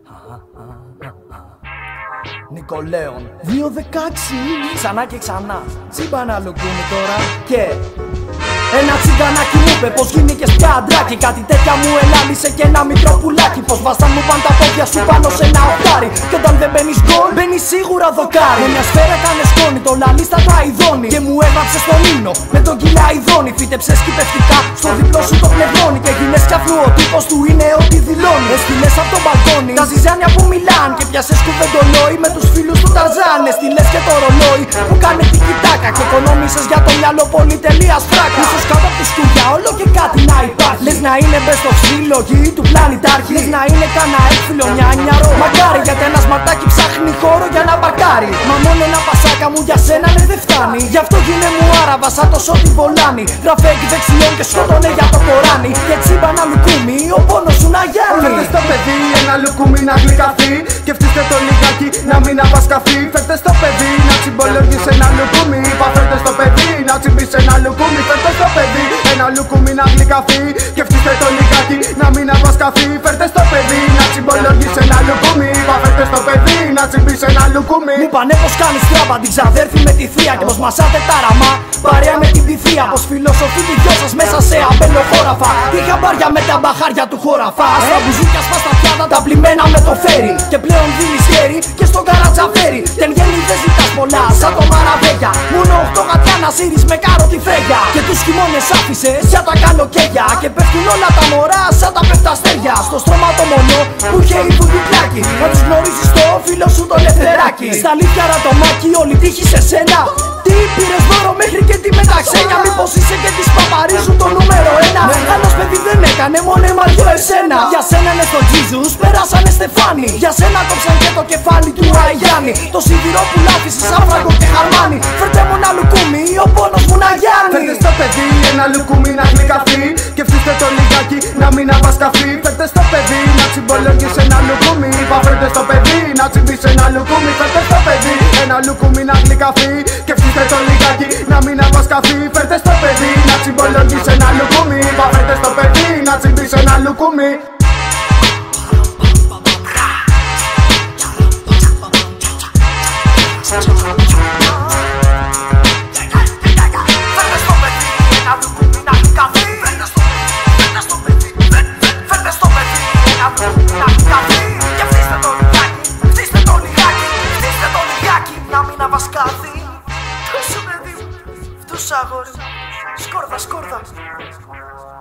Νικολέων 2-16. Ξανά και ξανά. Τσίμπανα λουκούμι τώρα. Και ένα τσιγκανάκι μου είπε πως γίνηκες πια αντράκι. Κάτι τέτοια μου ελάλησε και ένα μικρό πουλάκι. Πως βάσταν μου παν τα πόδια σου πάνω σε ένα οχτάρι. Κι όταν δεν μπαίνεις γκολ, μπαίνεις σίγουρα δοκάρι. Με μια σφαίρα κάνε σκόνη, το λαλίστα τα ειδώνει. Και μου έγραψε στον ύμνο με τον κιλά ειδώνει. Φύτεψες κυπευτικά στο διπλό σου το πνευρώνει. Και γίνες κι αφού ο τύπος του είναι ό,τι δηλώνει. Έστειλες απ' τον μπαλκόνι τα ζυζάνια που μιλάν. Και πιάσες κουβεντολόι με τους φίλους του Ταρζάν. Έστειλες και το ρολόι που κάνει την κοιτάκα. Και οικονόμησες για το μυαλό πολυτελείας φράκα. Ίσως κάτω από τη σκουγιά όλο και κάτι να υπάρχει. Λες να είναι μπες στο ξύλογι του πλανητάρχη. Λες να είναι κανένα έκφυλο μια νιαρό. Μακάρι γιατί ένα σμαρτάκι ψάχνει χώρο για να μπακάρει. Μα μόνο ένα πασάκα μου για σένα ναι δεν φτάνει. Γι' αυτό γίνε μου άραβα σαν το σώτη βολάνι. Γράφε εκεί δεξιών και σκότωνε για το κοράνι. Και τσίμπανα λουκούμι ο πόνος σου να γιάνει. Φέρτε στο παιδί ένα λουκούμι να γλυκαθεί. Και φτύστε το λιγάκι να μην απασκαφεί. Φέρτε στο παιδί να τσιμπολογείς ένα λουκούμι. Είπα φέρτε στο παιδί να τσιμπείς ένα λουκούμι. Φέρτε στο παιδί ένα λουκούμι να γλυκαθεί. Και φτύστε το λιγάκι να μην απασκαφεί. Φέρτε στο παιδί να τσιμπολογείς ένα λουκούμι. Είπα φέρτε στο παιδί να τσιμπείς ένα λουκούμι. Μου πάνε πως κάνεις τράπα την ξαδέρφη με τη θεία. Και πως μασάτε τα ραμά παρέα με την πυθία. Πως φιλοσοφεί τη δυο σας μέσα σε αμπελοχώραφα. Τι χαμπάρια με τα μπαχάρια του χωραφά. Στα μπουζούκια σπάς τα πιάτα τα πλημμένα με το φέρι. Και πλέον δίνεις χέρι και στον καρατζαφέρι. Ten γέννη δεν ζητάς πολλά σαν το μαραβέγια. Μόνο 8 γατιά να σύρεις με κάρωτη φέγια. Και τους χειμώνες άφησες για τα καλοκαίρια. Και πέφτουν όλα τα μωρά σαν τα πεφταστέρια. Στο στρώμα το μονό που είχε η φουντουκλάκι. Να τους γνωρίσεις το φίλο σου το λευτεράκι. Στα αλήθεια ρατομάκι όλη τύχη σε σένα. Τι πήρες δώρο μέχρι και τη μεταξένια. Μήπως είσαι και της παπαρίζου το νούμερο 1. Άλλος παιδί δεν έκανε μόνο εμαριό εσένα. Για σένα είναι στο Jesus περάσανε στεφάνι. Για σένα κόψαν και το κεφάλι του Αϊγιάννη. Το σιδηρό που λάφισες σαν φράγκο και χαρμάνι. Φέρτε μου ένα λουκούμι ο πόνος μου να γιάνει. Φέρτε στο παιδί ένα λουκούμι να γλυκαθεί. Και φτύστε το λιγάκι να μην απασκαφεί. Φέρτε στο παιδί να τσιμπολογείς ένα λουκούμι. Είπα φέρτε στο παιδί να τσιμπείς ένα λουκούμι. Φέρτε στο παιδί ένα λουκούμι να γλυκαθεί. Και φτύστε το λιγάκι να μην απασκαφεί. Φέρτε στο παιδί να τσιμπολογείς ένα λουκούμι. Είπα φέρτε στο παιδί να τσιμπείς ένα λουκούμι. Τόσο αγόρι, σκόρδα, σκόρδα.